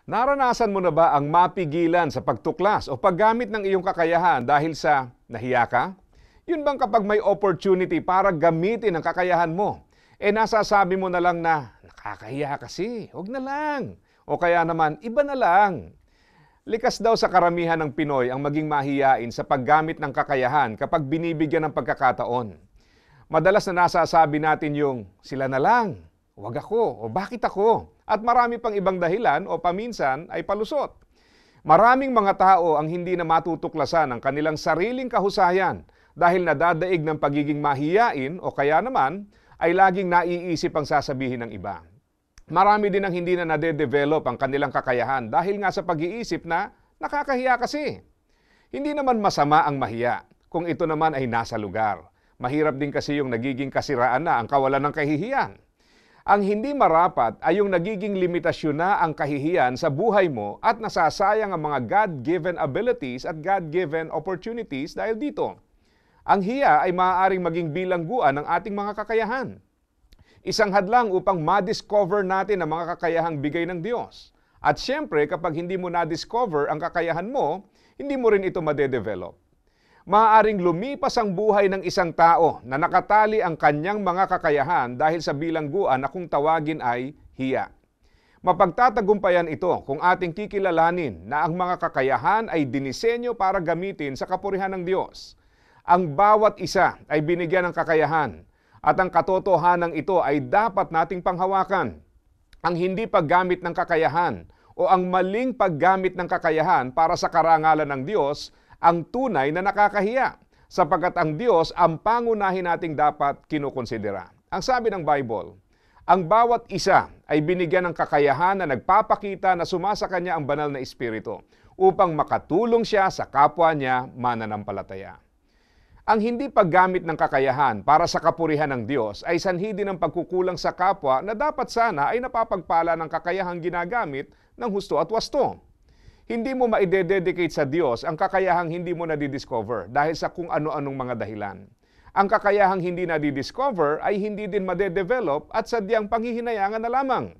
Naranasan mo na ba ang mapigilan sa pagtuklas o paggamit ng iyong kakayahan dahil sa nahiya ka? Yun bang kapag may opportunity para gamitin ang kakayahan mo, nasasabi mo na lang na, nakakahiya kasi, huwag na lang. O kaya naman, iba na lang. Likas daw sa karamihan ng Pinoy ang maging mahiyain sa paggamit ng kakayahan kapag binibigyan ng pagkakataon. Madalas na nasasabi natin yung, sila na lang, huwag ako, o bakit ako? At marami pang ibang dahilan o paminsan ay palusot. Maraming mga tao ang hindi na matutuklasan ang kanilang sariling kahusayan dahil nadadaig ng pagiging mahiyain o kaya naman ay laging naiisip ang sasabihin ng iba. Marami din ang hindi na nade-develop ang kanilang kakayahan dahil nga sa pag-iisip na nakakahiya kasi. Hindi naman masama ang mahiya kung ito naman ay nasa lugar. Mahirap din kasi yung nagiging kasiraan na ang kawalan ng kahihiyan. Ang hindi marapat ay yung nagiging limitasyon na ang kahihiyan sa buhay mo at nasasayang ang mga God-given abilities at God-given opportunities dahil dito. Ang hiya ay maaaring maging bilangguan ng ating mga kakayahan. Isang hadlang upang ma-discover natin ang mga kakayahang bigay ng Diyos. At syempre, kapag hindi mo na-discover ang kakayahan mo, hindi mo rin ito madedevelop. Maaaring lumipas ang buhay ng isang tao na nakatali ang kanyang mga kakayahan dahil sa bilangguan na kung tawagin ay hiya. Mapagtatagumpayan ito kung ating kikilalanin na ang mga kakayahan ay dinisenyo para gamitin sa kapurihan ng Diyos. Ang bawat isa ay binigyan ng kakayahan at ang katotohanan ito ay dapat nating panghawakan. Ang hindi paggamit ng kakayahan o ang maling paggamit ng kakayahan para sa karangalan ng Diyos ang tunay na nakakahiya, sapagkat ang Diyos ang pangunahin nating dapat kinukonsidera. Ang sabi ng Bible, ang bawat isa ay binigyan ng kakayahan na nagpapakita na sumasa kanya ang banal na espiritu upang makatulong siya sa kapwa niya mananampalataya. Ang hindi paggamit ng kakayahan para sa kapurihan ng Diyos ay sanhi din ng pagkukulang sa kapwa na dapat sana ay napapagpala ng kakayahang ginagamit ng husto at wasto. Hindi mo maide-dedicate sa Diyos ang kakayahang hindi mo nadidiscover dahil sa kung ano-anong mga dahilan. Ang kakayahang hindi nadidiscover ay hindi din madedevelop at sadyang panghihinayangan na lamang.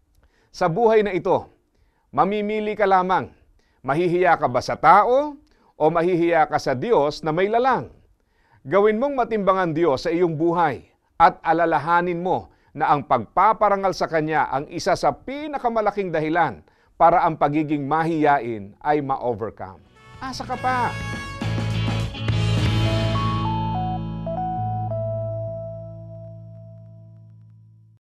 Sa buhay na ito, mamimili ka lamang. Mahihiya ka ba sa tao o mahihiya ka sa Diyos na may lalang? Gawin mong matimbangan Diyos sa iyong buhay at alalahanin mo na ang pagpaparangal sa Kanya ang isa sa pinakamalaking dahilan para ang pagiging mahiyain ay ma-overcome. Asa ka pa?